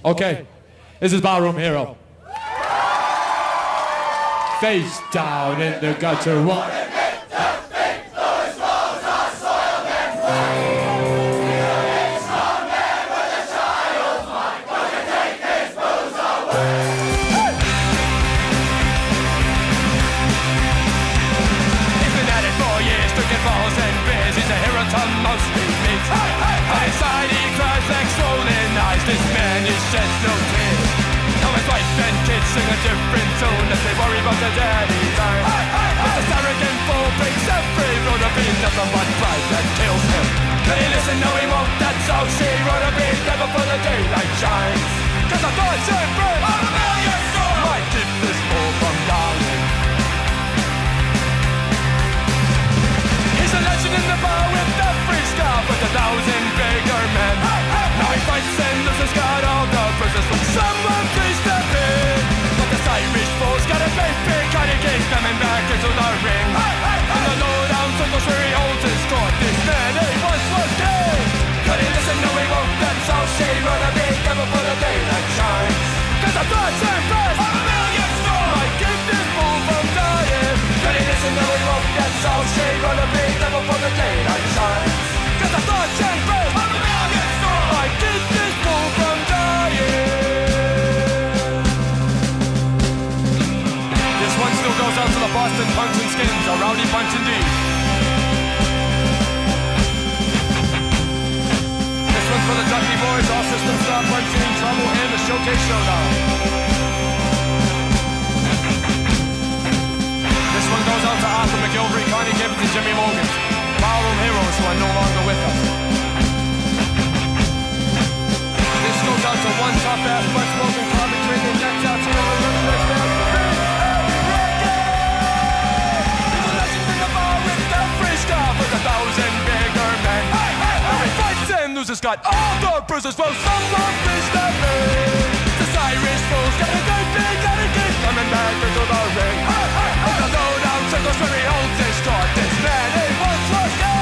Okay, this is Ballroom Hero. Face down in the gutter, what? This man is sheds no tears. Now his wife and kids sing a different tune as they worry about their daddy's eyes. But this arrogant fool breaks every road of being nothing but pride that kills him. Can he listen? No, he won't. That's how she wrote a beat never for the daylight shines. Cause I thought she'd break on a million stars. Might keep this fool from dying. He's a legend in the bar with every scar with 1,000 bigger men. Now he fights and loses, got all the bruises from someone please step in. But this Irish fool's got a great big kind of game coming back into the ring. In the low-down circles where he holds his court, this man he once was king. Could he listen? No, he won't. That's how she run a big never for the day that shines. Cause the thoughts and press on a million stars might keep this fool from dying. Could he listen? No, he won't. That's how she run a big never for the day that shines. Cause the thoughts and press on a million stars might keep this fool from dying. This one still goes out to the Boston punks and skins, a rowdy bunch indeed. This one's for the Ducky Boys, all systems stop, punching trouble, and the Showcase Showdown. This one goes out to Arthur McGilvery, Connie Gibbons, and Jimmy Morgan. Ballroom heroes who are no longer with us. This goes out to one tough-ass, blood-smoking, carbon-drinking, decked out to the next man. He's a legend in the bar with every scar with 1,000 bigger men. Now he fights and loses, got all the bruises. Well, someone please step in. This Irish fool's got a great big, got a gig coming back into the ring. In the low-down circles where he holds his court, this man he once was dead.